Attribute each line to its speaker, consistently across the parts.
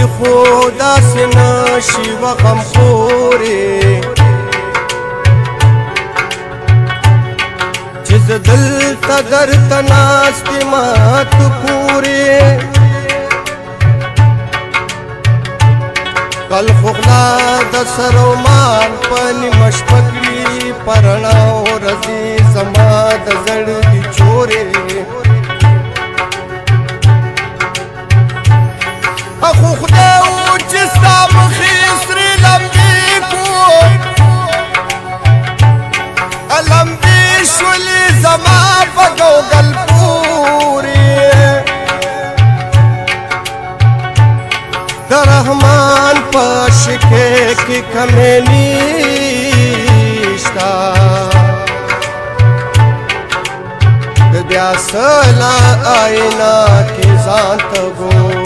Speaker 1: خو داسې نشي و غمخورې چې زه دلته درته ناست یمه ته پورې کل خو غلا د سر و مال په نیمه شپه کړي په رڼا ورځې زما د زړګي چورې خو خدای و چې ستا مخې سرې لمبې کړو لمبې شولې زما په ګوګل پورې د رحمان په شکې کې کمې نشته د بیا سلا آئینه کې ځان ته ګورې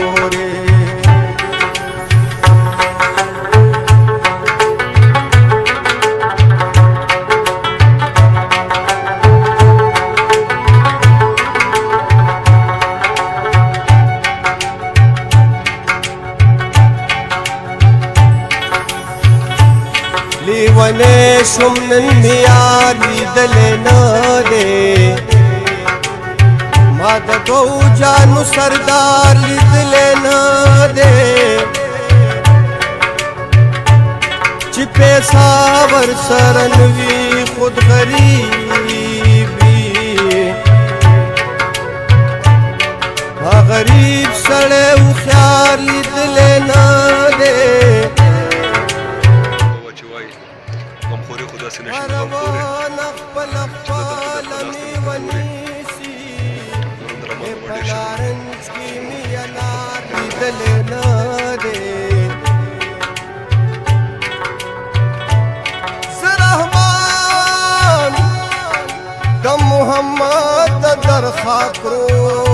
Speaker 1: لیونی شم نن می یار لیدلی نه دی ما د دوو جانو سردار لیدلی نه دی چې پیسه ورسره نه وي خود غریب وي ما غریب سړی هوښیار لیدلی نه دی روان خپل خپلمی ونیسي په نارنج کې مې انار لیدلی نه دی زه رحمان د محمد د درخوا کړو